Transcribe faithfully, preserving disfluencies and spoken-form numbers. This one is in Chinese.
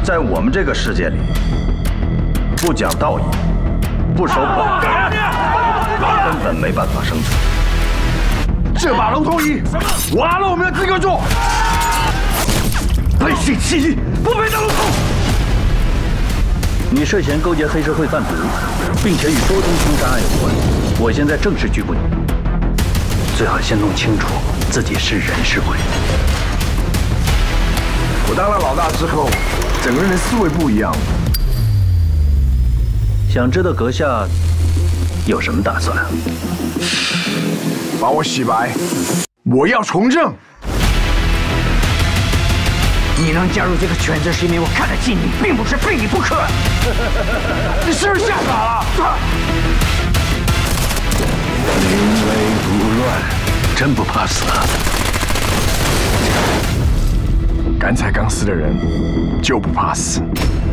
在我们这个世界里，不讲道义，不守本分，根本没办法生存。这把龙头椅挖了我们的资格住，背信弃义，不配当龙头。你涉嫌勾结黑社会贩毒，并且与周东凶杀案有关，我现在正式拘捕你。最好先弄清楚自己是人是鬼。 我当了老大之后，整个人的思维不一样。 想知道阁下有什么打算？ 把我洗白，我要从政。 你能加入这个圈子，是因为我看得起你，并不是非你不可。 你是不是吓傻了？ 临危不乱，真不怕死啊！ 敢踩钢丝的人就不怕死。